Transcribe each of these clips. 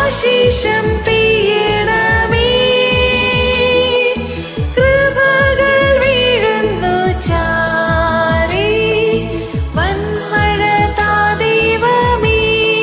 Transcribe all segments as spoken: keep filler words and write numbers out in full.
ആശീഷം പെയ്യണമേ, കൃപകൾ വീഴുന്നു ചാരി, വന്മഴ താ ദൈവമേ.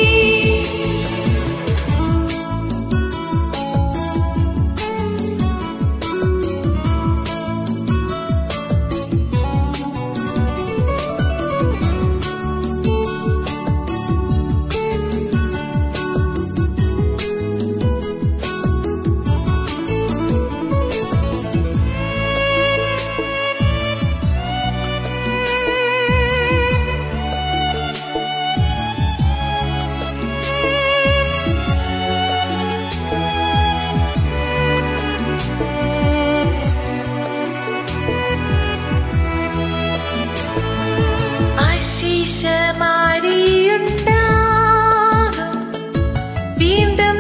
ആശീഷമാരിയുണ്ടാകും, വീണ്ടും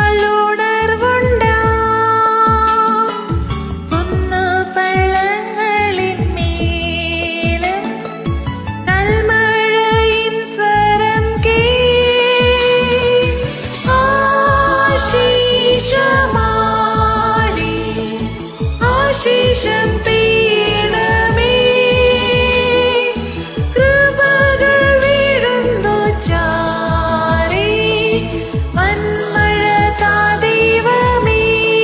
നാളുണർവുണ്ടാകും, കുന്നുപള്ളങ്ങളിന്മേലും കൽമഴയിൻ സ്വരം കേൾ. ആശീഷമാരി ആശീഷം പെയ്യണമേ, കൃപകൾ വീഴുന്നു ചാരി, വന്മഴ താ ദൈവമേ.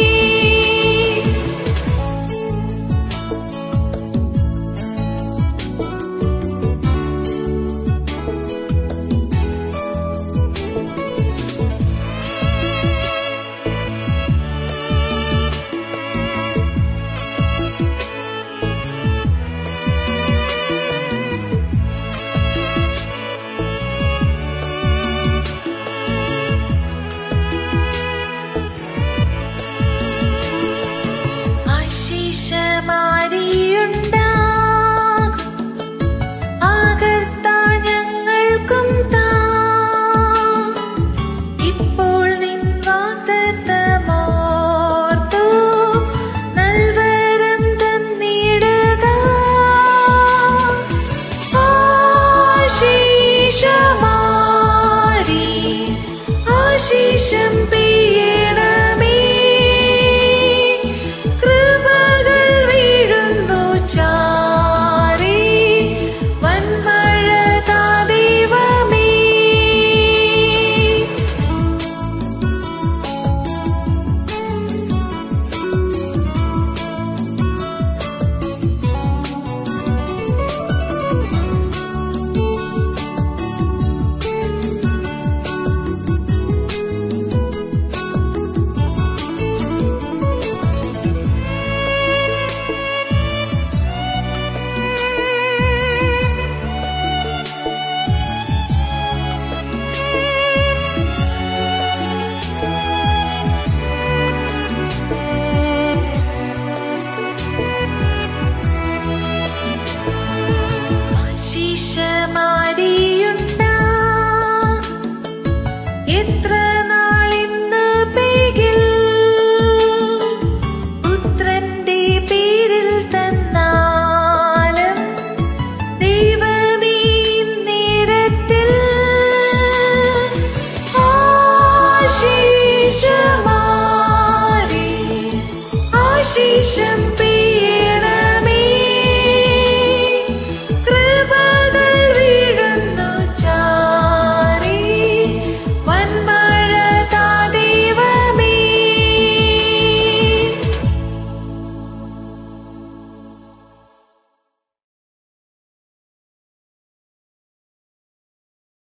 ആശീഷമാരിയുണ്ടാകും, ആകർത്താ ഞങ്ങൾക്കും താ, ഇപ്പോൾ നിൻ വാഗ്ദത്തമോർത്തു നൽവരം തന്നിടുക. ആശീഷമാരി ആശീഷം പെയ്യണമേ, കൃപകൾ വീഴുന്നു ചാരി, വന്മഴ താ ദൈവമേ. ആശീഷമാരിയുണ്ടാകും, എത്ര നാളിന്ന് പെയ്കിൽ, പുത്രന്റെ പേരിൽ തന്നാലും ദൈവമേ നേരത്തിൽ. ആശീഷമാരി ആശീഷം